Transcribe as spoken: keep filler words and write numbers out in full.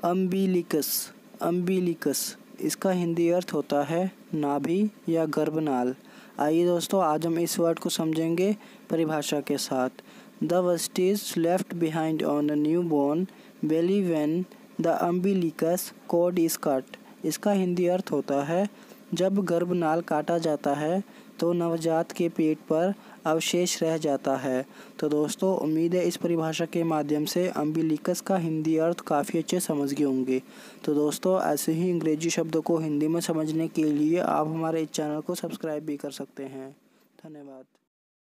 Umbilicus umbilicus इसका हिंदी अर्थ होता है नाभि या गर्भनाल। आइए दोस्तों, आज हम इस वर्ड को समझेंगे परिभाषा के साथ। The wastage left behind on a new born belly when the umbilicus cord is cut. इसका हिंदी अर्थ होता है जब गर्भनाल काटा जाता है तो नवजात के पेट पर अवशेष रह जाता है। तो दोस्तों, उम्मीद है इस परिभाषा के माध्यम से अम्बिलिकस का हिंदी अर्थ काफ़ी अच्छे समझ गए होंगे। तो दोस्तों, ऐसे ही अंग्रेजी शब्दों को हिंदी में समझने के लिए आप हमारे इस चैनल को सब्सक्राइब भी कर सकते हैं। धन्यवाद।